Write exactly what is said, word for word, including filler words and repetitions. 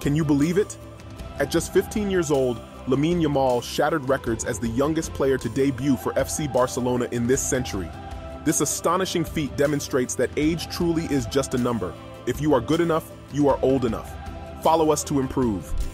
Can you believe it? At just fifteen years old, Lamine Yamal shattered records as the youngest player to debut for F C Barcelona in this century. This astonishing feat demonstrates that age truly is just a number. If you are good enough, you are old enough. Follow us to improve.